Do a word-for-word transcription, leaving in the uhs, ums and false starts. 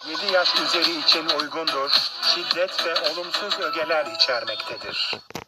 yedi yaş üzeri için uygundur, şiddet ve olumsuz ögeler içermektedir.